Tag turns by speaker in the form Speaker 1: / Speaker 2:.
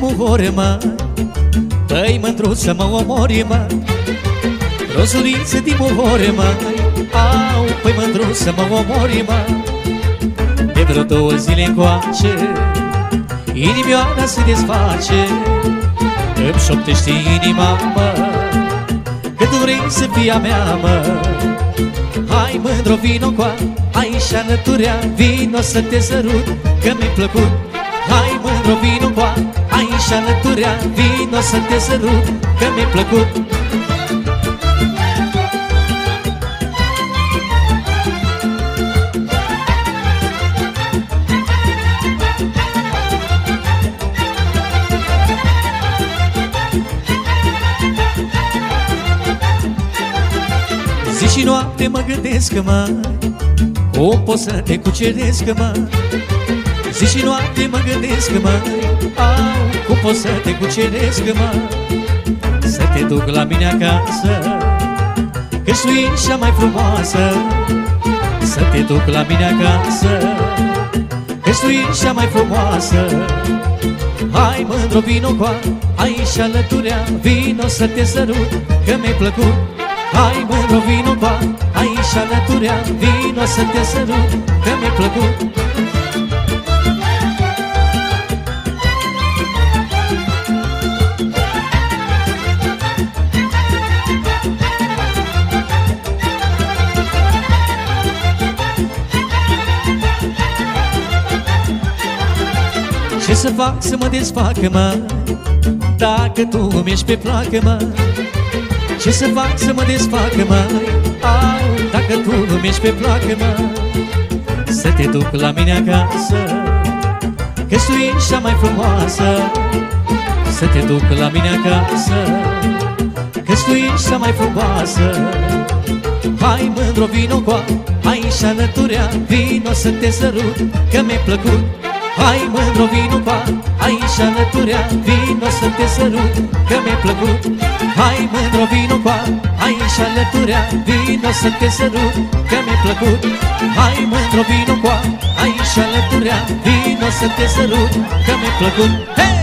Speaker 1: muhore, mă. Băi, mândruță, mă omori, mă. Rozuliță din muhore, mă. Au, păi, mândruță, mă omori, mă. De vreo 2 zile încoace inimioara se desface. Îmi șoptește inima, mă, că tu vrei să fii a mea, mă. Hai, mândro, vino coa, hai și alăturea, vino să te sărut, că mi-ai plăcut. Hai, mândro, vino coa, hai și alăturea, vino să te sărut, că mi-ai plăcut. Zi și noapte mă gândesc, mă, cum pot să te cuceresc, mă. Zi și noapte mă gândesc, mă, au, cum pot să te cuceresc, mă. Să te duc la mine acasă, că-și tu ești cea mai frumoasă. Să te duc la mine acasă, că-și tu ești cea mai frumoasă. Hai, mândro, vino coa, hai și alăturea, vino să te sărut, că mi-ai plăcut. Hai, mândro, vino coa, hai și alăturea, vino să te sărut, că mi-ai plăcut. Ce să fac să mă desfacă, mă, dacă tu mi-ești pe placă, mă? Ce să fac să mă desfacă, mă, au, dacă tu mi-ești pe placă, mă? Să te duc la mine acasă, că-și tu ești cea mai frumoasă. Să te duc la mine acasă, că-și tu ești cea mai frumoasă. Hai, mândro, vino coa, hai și alăturea, vino să te sărut, că mi-ai plăcut. Hai, mândro, vino coa, hai și alăturea, vino să te sărut, că mi-ai plăcut. Hai, mândro, vino coa, hai și alăturea, vino să te sărut, că mi-ai plăcut. Hai, mândro, vino coa, hai și alăturea, vino să te sărut, că mi-ai plăcut. Hey!